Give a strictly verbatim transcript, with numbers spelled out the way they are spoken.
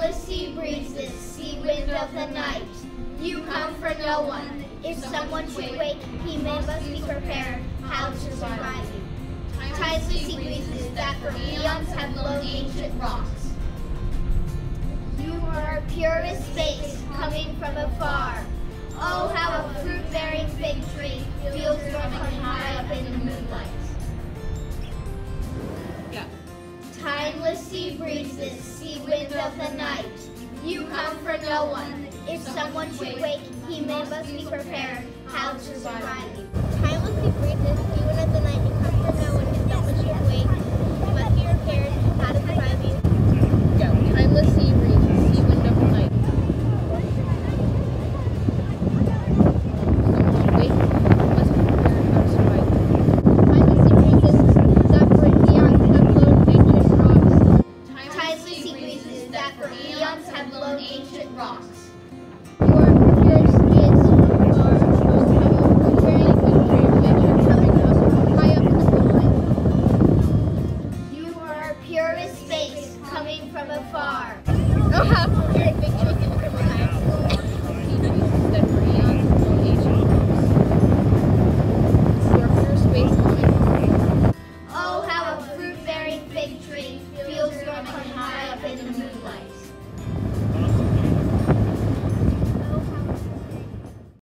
Timeless sea breezes, sea wind of the night. You come for no one. If someone should wake, he may must be prepared how to survive you. Timeless sea breezes that for eons have blown ancient rocks. You are purest space coming from afar. Oh, how a fruit-bearing fig tree feels roaming high up in the moonlight. Yeah. Timeless sea breezes, sea wind of the night. You come for no one. If someone should wake, he may must be prepared how to survive you. Timeless sea breezes, sea wind of the night. You come for no one. If someone should wake, you must be prepared how to survive you. Go. Timeless sea breezes, sea wind of the night. Have blown ancient rocks. Your purest space are very good coming up high up in the moonlight. You are purest space coming from afar. Oh, how pure and